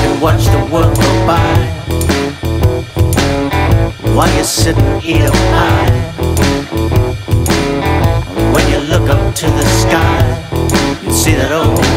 can watch the world go by while you sit and eat a pie. When you look up to the sky, you see that old